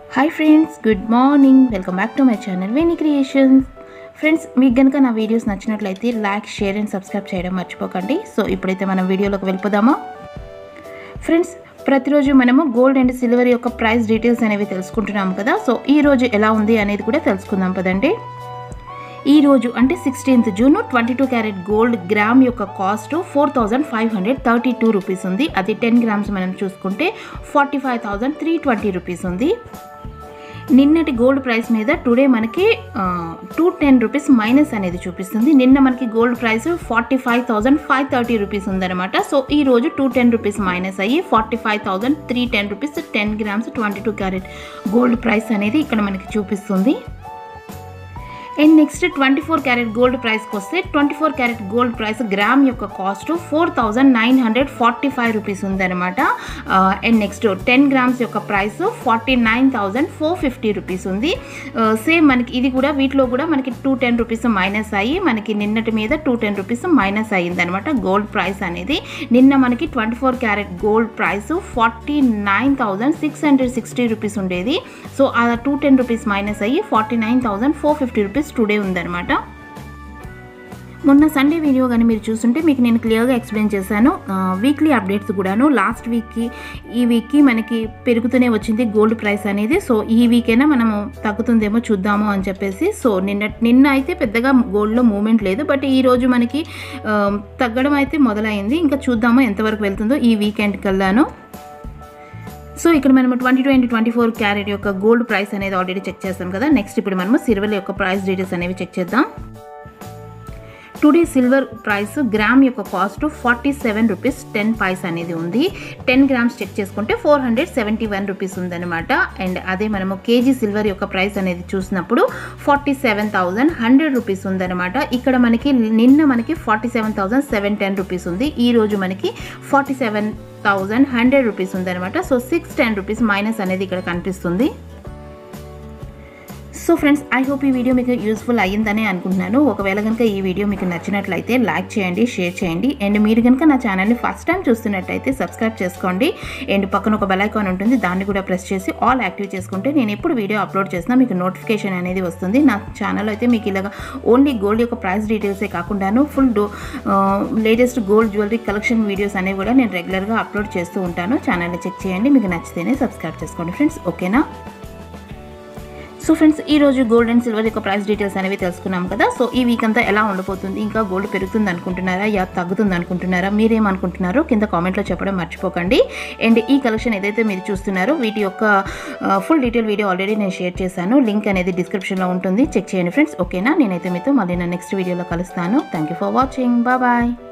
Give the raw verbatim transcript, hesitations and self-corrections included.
Hi friends, good morning. Welcome back to my channel Veni creations. Friends, మీకు కనుక నా videos నచ్చినట్లయితే లైక్, షేర్ అండ్ సబ్స్క్రైబ్ చేయడం మర్చిపోకండి. సో ఇప్పుడైతే మనం వీడియోలోకి వెళ్ళిపోదామా? ఫ్రెండ్స్, ప్రతిరోజు మనము గోల్డ్ అండ్ సిల్వర్ యొక్క ప్రైస్ డీటెయిల్స్ అనేవి తెలుసుకుంటున్నాము కదా. సో ఈరోజు ఎలా ఉంది అనేది కూడా తెలుసుకుందాం పదండి. ఈరోజు అంటే sixteenth June twenty two carat gold gram యొక్క cost four thousand five hundred thirty two rupees ఉంది. అది టెన్ గ్రామ్స్ మనం చూసుకుంటే forty five thousand three twenty rupees ఉంది. నిన్నటి గోల్డ్ ప్రైస్ మీద టుడే మనకి టూ టెన్ రూపీస్ మైనస్ అనేది చూపిస్తుంది. నిన్న మనకి gold price forty five thousand five thirty rupees ఉందన్నమాట. సో ఈ రోజు టూ టెన్ రూపీస్ మైనస్ అయ్యి forty five thousand three ten rupees ten grams twenty two carat gold price అనేది ఇక్కడ మనకి చూపిస్తుంది. And next twenty four carat gold ప్రైస్కి వస్తే twenty four carat gold price gram యొక్క cost four thousand nine hundred forty five rupees ఉందన్నమాట. And next ten grams యొక్క price forty nine thousand four fifty rupees ఉంది. Same మనకి ఇది కూడా వీటిలో కూడా మనకి టూ టెన్ రూపీస్ మైనస్ అయ్యి మనకి నిన్నటి మీద టూ టెన్ రూపీస్ మైనస్ అయ్యిందనమాట గోల్డ్ ప్రైస్ అనేది. నిన్న మనకి twenty four carat gold price forty nine thousand six hundred sixty rupees ఉండేది. సో ఆ టూ టెన్ రూపీస్ మైనస్ అయ్యి forty nine thousand four fifty rupees today ఉందన్నమాట. మొన్న సండే వీడియో కానీ మీరు చూస్తుంటే మీకు నేను క్లియర్గా ఎక్స్ప్లెయిన్ చేశాను. వీక్లీ అప్డేట్స్ కూడాను లాస్ట్ వీక్కి ఈ వీక్కి మనకి పెరుగుతూనే వచ్చింది గోల్డ్ ప్రైస్ అనేది. సో ఈ వీకైనా మనము తగ్గుతుందేమో చూద్దాము అని చెప్పేసి. సో నిన్న నిన్న అయితే పెద్దగా గోల్డ్లో మూమెంట్ లేదు, బట్ ఈరోజు మనకి తగ్గడం అయితే మొదలైంది. ఇంకా చూద్దాము ఎంతవరకు వెళ్తుందో ఈ వీకెండ్ కల్లాను. సో ఇక్కడ మనము twenty two and twenty four carat యొక్క గోల్డ్ ప్రైస్ అనేది ఆల్రెడీ చెక్ చేస్తాం కదా. నెక్స్ట్ ఇప్పుడు మనము సిల్వర్ యొక్క ప్రైస్ డీటెయిల్స్ అనేవి చెక్ చేద్దాం. టుడే సిల్వర్ ప్రైస్ గ్రామ్ యొక్క cost forty seven rupees ten paise అనేది ఉంది. టెన్ గ్రామ్స్ చెక్ చేసుకుంటే four hundred seventy one rupees ఉందన్నమాట. అండ్ అదే మనము కేజీ సిల్వర్ యొక్క ప్రైస్ అనేది చూసినప్పుడు forty seven thousand hundred rupees ఉందన్నమాట. ఇక్కడ మనకి నిన్న మనకి forty seven thousand seven ten rupees ఉంది. ఈరోజు మనకి forty seven thousand hundred rupees ఉందన్నమాట. So six ten rupees minus అనేది ఇక్కడ కనిపిస్తుంది. సో ఫ్రెండ్స్, ఐ హోప్ ఈ వీడియో మీకు యూస్ఫుల్ అయ్యిందనే అనుకుంటున్నాను. ఒకవేళ కనుక ఈ వీడియో మీకు నచ్చినట్లయితే లైక్ చేయండి, షేర్ చేయండి. అండ్ మీరు కనుక నా ఛానల్ని ఫస్ట్ టైం చూస్తున్నట్టయితే సబ్స్క్రైబ్ చేసుకోండి. అండ్ పక్కన ఒక బెల్ ఐకాన్ ఉంటుంది, దాన్ని కూడా ప్రెస్ చేసి ఆల్ యాక్టివ్ చేసుకుంటే నేను ఎప్పుడు వీడియో అప్లోడ్ చేసినా మీకు నోటిఫికేషన్ అనేది వస్తుంది. నా ఛానల్లో అయితే మీకు ఇలాగ ఓన్లీ గోల్డ్ యొక్క ప్రైస్ డీటెయిల్సే కాకుండాను ఫుల్ డో latest gold jewellery collection videos అనేవి కూడా నేను రెగ్యులర్గా అప్లోడ్ చేస్తూ ఉంటాను. ఛానల్ని చెక్ చేయండి, మీకు నచ్చితేనే సబ్స్క్రైబ్ చేసుకోండి ఫ్రెండ్స్, ఓకేనా? సో ఫ్రెండ్స్, ఈరోజు గోల్డ్ అండ్ సిల్వర్ యొక్క ప్రైస్ డీటెయిల్స్ అనేవి తెలుసుకున్నాం కదా. సో ఈ వీక్ అంతా ఎలా ఉండబోతుంది, ఇంకా గోల్డ్ పెరుగుతుంది అనుకుంటున్నారా యా తగ్గుతుంది అనుకుంటున్నారా, మీరేమనుకుంటున్నారో కింద కామెంట్లో చెప్పడం మర్చిపోకండి. అండ్ ఈ కలెక్షన్ ఏదైతే మీరు చూస్తున్నారో వీటి యొక్క ఫుల్ డీటెయిల్ వీడియో ఆల్రెడీ నేను షేర్ చేశాను. లింక్ అనేది డిస్క్రిప్షన్లో ఉంటుంది, చెక్ చేయండి ఫ్రెండ్స్, ఓకేనా? నేనైతే మీతో మళ్ళీ నా నెక్స్ట్ వీడియోలో కలుస్తాను. Thank you for watching, bye bye.